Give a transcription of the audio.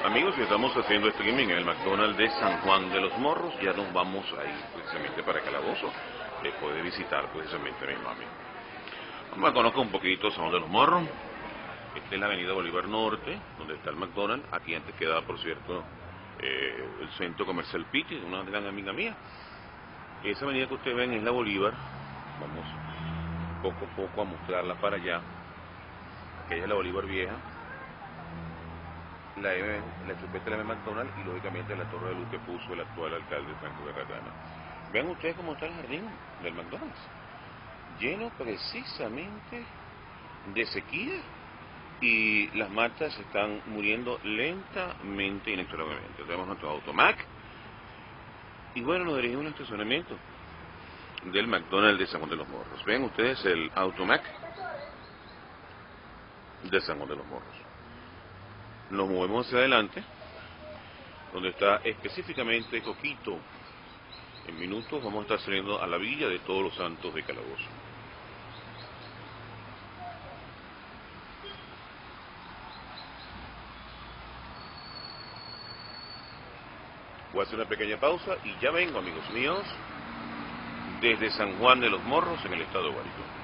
Amigos, estamos haciendo streaming en el McDonald's de San Juan de los Morros. Ya nos vamos ahí precisamente para Calabozo. Después de visitar precisamente a mi mami. Vamos a conocer un poquito San Juan de los Morros. Esta es la avenida Bolívar Norte, donde está el McDonald's. Aquí antes quedaba, por cierto, el centro comercial Pitti, una gran amiga mía. Esa avenida que ustedes ven es la Bolívar. Vamos poco a poco a mostrarla para allá. Aquella es la Bolívar Vieja. La chupeta de la McDonald's y lógicamente la torre de luz que puso el actual alcalde Franco Berracana. Vean ustedes cómo está el jardín del McDonald's, lleno precisamente de sequía, y las matas están muriendo lentamente, inexorablemente. Tenemos nuestro Automac y bueno, nos dirigimos al estacionamiento del McDonald's de San Juan de los Morros. Vean ustedes el Automac de San Juan de los Morros. Nos movemos hacia adelante, donde está específicamente Coquito. En minutos vamos a estar saliendo a la Villa de Todos los Santos de Calabozo. Voy a hacer una pequeña pausa y ya vengo, amigos míos, desde San Juan de los Morros en el estado de Guárico.